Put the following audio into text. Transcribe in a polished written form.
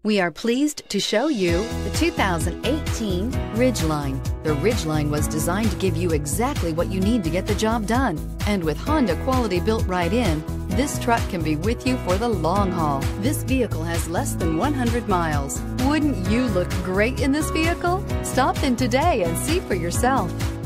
We are pleased to show you the 2018 Ridgeline. The Ridgeline was designed to give you exactly what you need to get the job done. And with Honda quality built right in, this truck can be with you for the long haul. This vehicle has less than 100 miles. Wouldn't you look great in this vehicle? Stop in today and see for yourself.